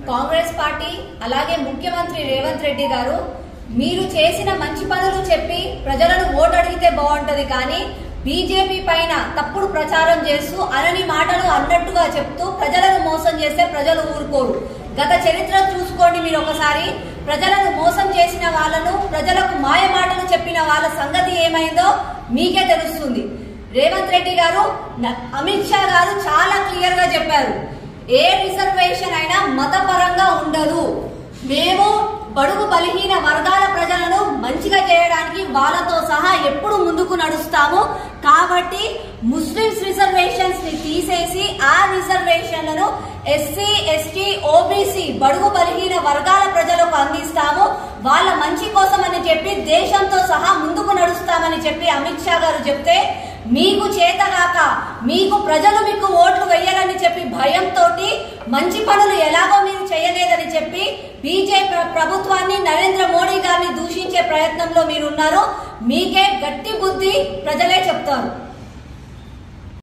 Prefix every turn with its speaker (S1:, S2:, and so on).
S1: Congress party అలాగే ముఖ్యమంత్రి రేవంత్ రెడ్డి గారు మీరు చేసిన మంచి పనులు చెప్పి ప్రజలను ఓటు అడిగితే బాగుంటది, కానీ బీజేపీ పైన తప్పుడు ప్రచారం చేస్తూ అనని మాటలు అన్నట్టుగా చెప్తూ ప్రజలను మోసం చేస్తే ప్రజలు ఊరుకోరు. గత చరిత్ర చూసుకోండి మీరు ఒకసారి. ప్రజలను మోసం చేసిన వాళ్ళను, ప్రజలకు మాయ మాటలు చెప్పిన వాళ్ళ సంగతి ఏమైందో మీకే తెలుస్తుంది. రేవంత్ రెడ్డి గారు, అమిత్ షా గారు చాలా క్లియర్ గా చెప్పారు, ఏ రిజర్వేషన్ అయినా మతపరంగా ఉండదు. మేము బడుగు బలహీన వర్గాల ప్రజలను మంచిగా చేయడానికి వాళ్ళతో సహా ఎప్పుడు ముందుకు నడుస్తాము. కాబట్టి ముస్లిమ్స్ రిజర్వేషన్స్ ని తీసేసి ఆ రిజర్వేషన్లను ఎస్సీ, ఎస్టీ, ఓబీసీ బడుగు బలహీన వర్గాల ప్రజలకు అందిస్తాము. వాళ్ళ మంచి కోసం అని చెప్పి దేశంతో సహా ముందుకు నడుస్తామని చెప్పి అమిత్ షా గారు చెప్తే, మీకు చేతగాక మీకు ప్రజలు మీకు ఓట్లు వేయాలని చెప్పి భయంతో మంచి పనులు ఎలాగో మీరు చేయలేదని చెప్పి బీజేపీ ప్రభుత్వాన్ని, నరేంద్ర మోడీ గారిని దూషించే ప్రయత్నంలో మీరున్నారు. మీకే గట్టి బుద్ధి ప్రజలే చెప్తారు.